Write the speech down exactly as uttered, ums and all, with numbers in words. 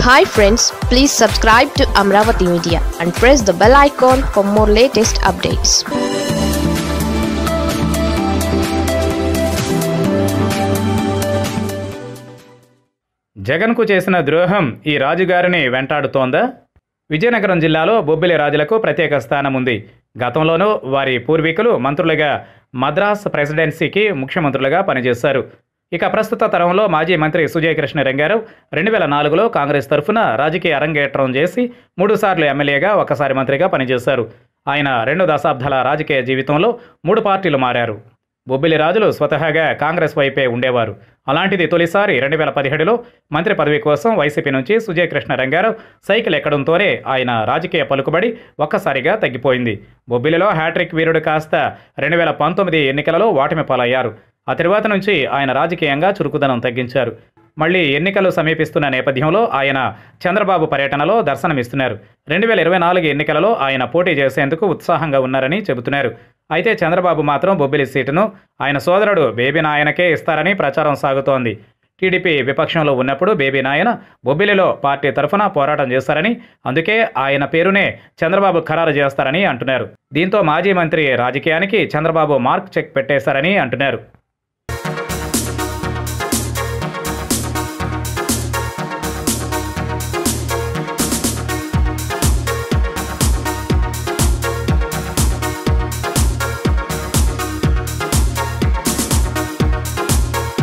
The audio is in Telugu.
Hi friends, please subscribe to Amaravathi Media and press the bell icon for more latest updates. జగన్కు చేసిన ద్రోహం ఈ రాజుగారిని వెంటాడుతోందా? విజయనగరం జిల్లాలో బొబ్బిలి రాజులకు ప్రత్యేక స్థానం ఉంది. గతంలోనూ వారి పూర్వీకులు మంత్రులుగా మద్రాస్ ప్రెసిడెన్సీకి ముఖ్యమంత్రులుగా పనిచేశారు. ఇక ప్రస్తుత తరంలో మాజీ మంత్రి సుజయ కృష్ణ రంగా రావు రెండు వేల నాలుగులో కాంగ్రెస్ తరఫున రాజకీయ అరంగేట్రం చేసి మూడుసార్లు ఎమ్మెల్యేగా ఒకసారి మంత్రిగా పనిచేశారు. ఆయన రెండు దశాబ్దాల రాజకీయ జీవితంలో మూడు పార్టీలు మారారు. బొబ్బిలి రాజులు స్వతహాగా కాంగ్రెస్ వైపే ఉండేవారు. అలాంటిది తొలిసారి రెండు వేల పదిహేడులో మంత్రి పదవి కోసం వైసీపీ నుంచి సుజయ కృష్ణ రంగా రావు సైకిల్ ఎక్కడంతోనే ఆయన రాజకీయ పలుకుబడి ఒక్కసారిగా తగ్గిపోయింది. బొబ్బిలిలో హ్యాట్రిక్ వీరుడు కాస్త రెండు వేల పంతొమ్మిది ఎన్నికలలో ఓటమి పాలయ్యారు. ఆ తర్వాత నుంచి ఆయన రాజకీయంగా చురుకుదనం తగ్గించారు. మళ్లీ ఎన్నికలు సమీపిస్తున్న నేపథ్యంలో ఆయన చంద్రబాబు పర్యటనలో దర్శనమిస్తున్నారు. రెండు వేల ఇరవై నాలుగు ఎన్నికలలో ఆయన పోటీ చేసేందుకు ఉత్సాహంగా ఉన్నారని చెబుతున్నారు. అయితే చంద్రబాబు మాత్రం బొబ్బిలి సీటును ఆయన సోదరుడు బేబీ నాయనకే ఇస్తారని ప్రచారం సాగుతోంది. టీడీపీ విపక్షంలో ఉన్నప్పుడు బేబీ నాయన బొబ్బిలిలో పార్టీ తరఫున పోరాటం చేస్తారని, అందుకే ఆయన పేరునే చంద్రబాబు ఖరారు చేస్తారని అంటున్నారు. దీంతో మాజీ మంత్రి రాజకీయానికి చంద్రబాబు మార్క్ చెక్ పెట్టేశారని అంటున్నారు.